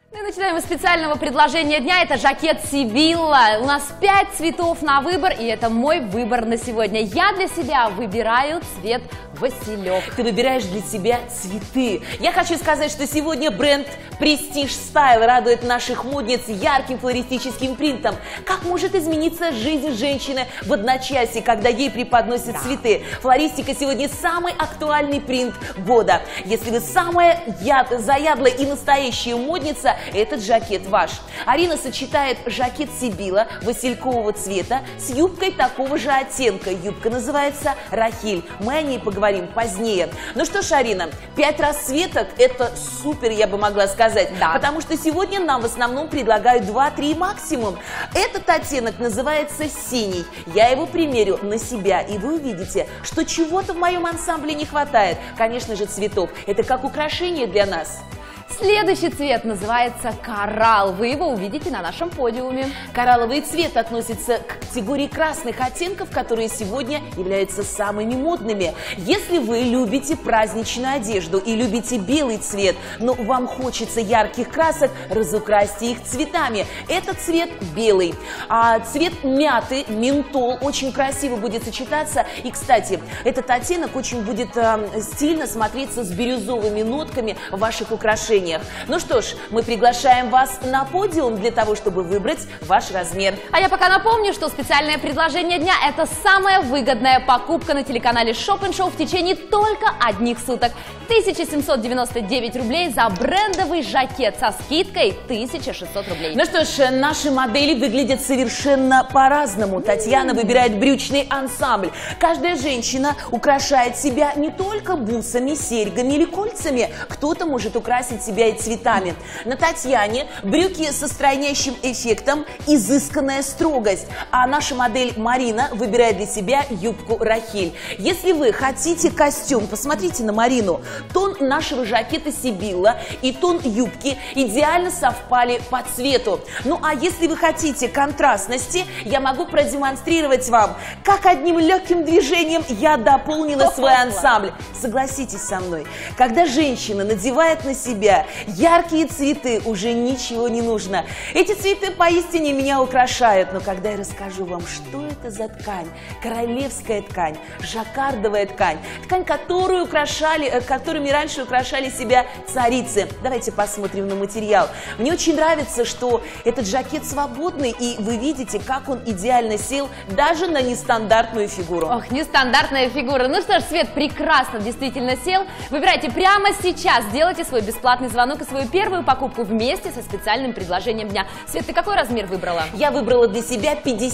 Мы начинаем с специального предложения дня. Это жакет Сибилла. У нас 5 цветов на выбор, и это мой выбор на сегодня. Я для себя выбираю цвет Василек. Ты выбираешь для себя цветы. Я хочу сказать, что сегодня бренд Prestige Style радует наших модниц ярким флористическим принтом. Как может измениться жизнь женщины в одночасье, когда ей преподносят цветы? Флористика сегодня самый актуальный принт года. Если вы самая заядлая и настоящая модница, этот жакет ваш. Арина сочетает жакет Сибилла василькового цвета с юбкой такого же оттенка. Юбка называется Рахиль. Мы о ней поговорим позднее. Ну что ж, Арина, 5 расцветок – это супер, я бы могла сказать. Да. Потому что сегодня нам в основном предлагают 2-3 максимум. Этот оттенок называется синий. Я его примерю на себя, и вы увидите, что чего-то в моем ансамбле не хватает. Конечно же, цветов. Это как украшение для нас. Следующий цвет называется коралл. Вы его увидите на нашем подиуме. Коралловый цвет относится к категории красных оттенков, которые сегодня являются самыми модными. Если вы любите праздничную одежду и любите белый цвет, но вам хочется ярких красок, разукрасьте их цветами. Этот цвет белый. А цвет мяты, ментол, очень красиво будет сочетаться. И, кстати, этот оттенок очень будет стильно смотреться с бирюзовыми нотками в ваших украшениях. Ну что ж, мы приглашаем вас на подиум для того, чтобы выбрать ваш размер. А я пока напомню, что специальное предложение дня – это самая выгодная покупка на телеканале Shop & Show в течение только одних суток. 1799 рублей за брендовый жакет со скидкой 1600 рублей. Ну что ж, наши модели выглядят совершенно по-разному. Татьяна выбирает брючный ансамбль. Каждая женщина украшает себя не только бусами, серьгами или кольцами. Кто-то может украсить себя и цветами. На Татьяне брюки со стройнящим эффектом, изысканная строгость. А наша модель Марина выбирает для себя юбку Рахиль. Если вы хотите костюм, посмотрите на Марину. Тон нашего жакета Сибилла и тон юбки идеально совпали по цвету. Ну а если вы хотите контрастности, я могу продемонстрировать вам, как одним легким движением я дополнила свой ансамбль. Согласитесь со мной, когда женщина надевает на себя яркие цветы, уже ничего не нужно. Эти цветы поистине меня украшают. Но когда я расскажу вам, что это за ткань, королевская ткань, жаккардовая ткань, ткань, которыми раньше украшали себя царицы. Давайте посмотрим на материал. Мне очень нравится, что этот жакет свободный, и вы видите, как он идеально сел даже на нестандартную фигуру. Ох, нестандартная фигура. Ну что ж, Свет прекрасно действительно сел. Выбирайте прямо сейчас, сделайте свой бесплатный звонок и свою первую покупку вместе со специальным предложением дня. Свет, ты какой размер выбрала? Я выбрала для себя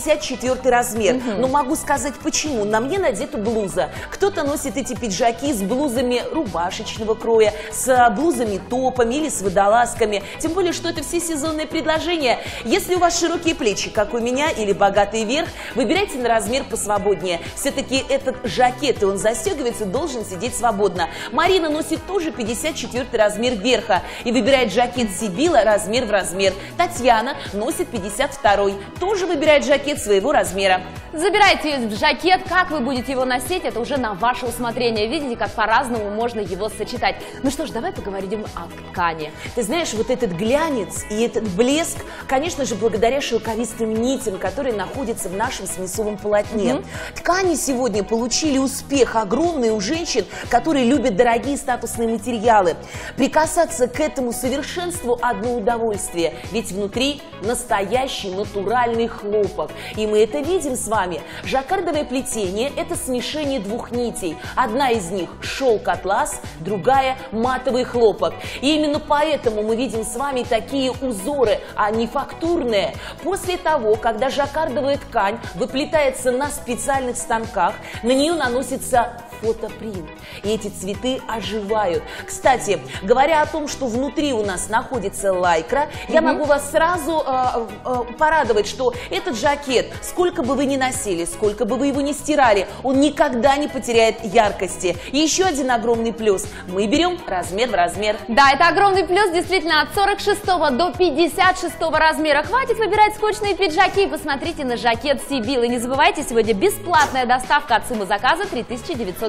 54 размер. Но могу сказать почему. На мне надета блуза. Кто-то носит эти пиджаки с блузами рубашечного кроя, с блузами топами или с водолазками. Тем более, что это все сезонные предложения. Если у вас широкие плечи, как у меня, или богатый верх, выбирайте на размер посвободнее. Все-таки этот жакет, и он застегивается, должен сидеть свободно. Марина носит тоже 54 размер верха и выбирает жакет Сибилла размер в размер. Татьяна носит 52-й, тоже выбирает жакет своего размера. Забирайте жакет, как вы будете его носить, это уже на ваше усмотрение. Видите, как по-разному можно его сочетать. Ну что ж, давай поговорим о ткани. Ты знаешь, вот этот глянец и этот блеск, конечно же, благодаря шелковистым нитям, которые находятся в нашем смесовом полотне. Ткани сегодня получили успех огромный у женщин, которые любят дорогие статусные материалы. Прикасаться к этому совершенству одно удовольствие, ведь внутри настоящий натуральный хлопок. И мы это видим с вами. Жаккардовое плетение – это смешение двух нитей. Одна из них – шелк-атлас, другая – матовый хлопок. И именно поэтому мы видим с вами такие узоры, а не фактурные. После того, когда жаккардовая ткань выплетается на специальных станках, на нее наносится фотопринт. И эти цветы оживают. Кстати, говоря о том, что внутри у нас находится лайкра, я могу вас сразу порадовать, что этот жакет, сколько бы вы ни носили, сколько бы вы его ни стирали, он никогда не потеряет яркости. И еще один огромный плюс. Мы берем размер в размер. Да, это огромный плюс, действительно, от 46 до 56 размера. Хватит выбирать скучные пиджаки. Посмотрите на жакет Сибилла. И не забывайте, сегодня бесплатная доставка от суммы заказа 3900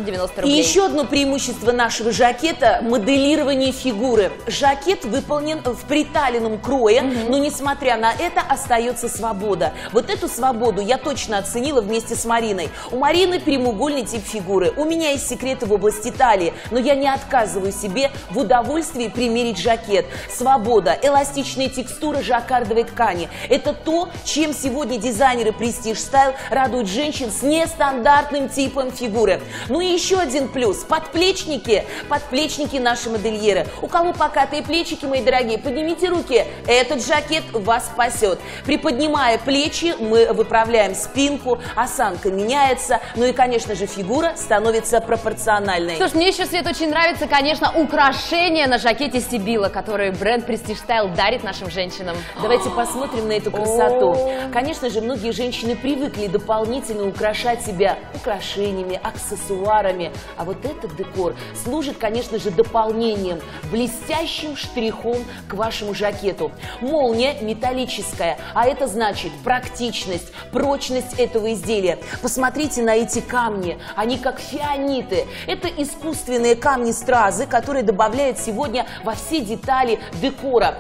690 рублей. И еще одно преимущество нашего жакета – моделирование фигуры. Жакет выполнен в приталенном крое, но несмотря на это остается свобода. Вот эту свободу я точно оценила вместе с Мариной. У Марины прямоугольный тип фигуры. У меня есть секреты в области талии, но я не отказываю себе в удовольствии примерить жакет. Свобода, эластичная текстура жаккардовой ткани – это то, чем сегодня дизайнеры Prestige Style радуют женщин с нестандартным типом фигуры. Ну и еще один плюс – подплечники. Подплечники наши модельеры. У кого покатые плечики, мои дорогие, поднимите руки. Этот жакет вас спасет. Приподнимая плечи, мы выправляем спинку, осанка меняется, ну и, конечно же, фигура становится пропорциональной. Слушай, мне еще, Свет, очень нравится, конечно, украшения на жакете Сибила, которые бренд Prestige Style дарит нашим женщинам. Давайте посмотрим на эту красоту. Конечно же, многие женщины привыкли дополнительно украшать себя украшениями, аксессуарами. А вот этот декор служит, конечно же, дополнением, блестящим штрихом к вашему жакету. Молния металлическая, а это значит практичность, прочность этого изделия. Посмотрите на эти камни, они как фианиты. Это искусственные камни-стразы, которые добавляют сегодня во все детали декора.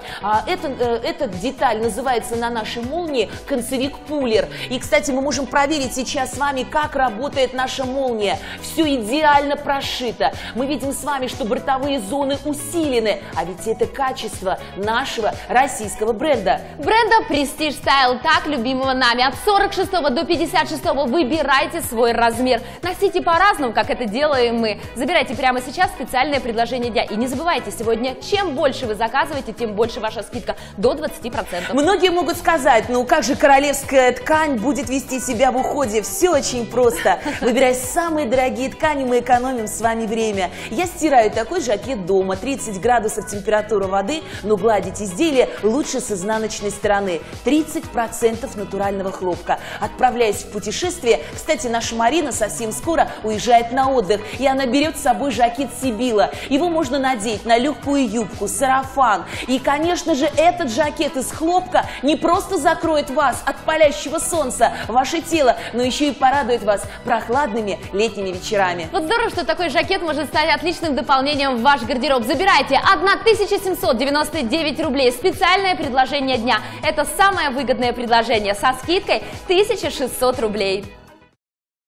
Эта деталь называется на нашей молнии концевик-пулер. И, кстати, мы можем проверить сейчас с вами, как работает наша молния. Все идеально прошито. Мы видим с вами, что бортовые зоны усилены. А ведь это качество нашего российского бренда. Бренда Prestige Style, так любимого нами. От 46 до 56 выбирайте свой размер. Носите по-разному, как это делаем мы. Забирайте прямо сейчас специальное предложение дня. И не забывайте, сегодня чем больше вы заказываете, тем больше ваша скидка до 20%. Многие могут сказать, ну как же королевская ткань будет вести себя в уходе? Все очень просто. Выбирая самые дорогие ткани, мы экономим с вами время. Я стираю такой жакет дома, 30 градусов температура воды, но гладить изделие лучше с изнаночной стороны. 30% натурального хлопка. Отправляясь в путешествие, кстати, наша Марина совсем скоро уезжает на отдых, и она берет с собой жакет Сибила. Его можно надеть на легкую юбку, сарафан. И, конечно же, этот жакет из хлопка не просто закроет вас от палящего солнца, ваше тело, но еще и порадует вас прохладными летними вечерами. Вот здорово, что такой жакет может стать отличным дополнением в ваш гардероб. Забирайте 1799 рублей. Специальное предложение дня. Это самое выгодное предложение со скидкой 1600 рублей.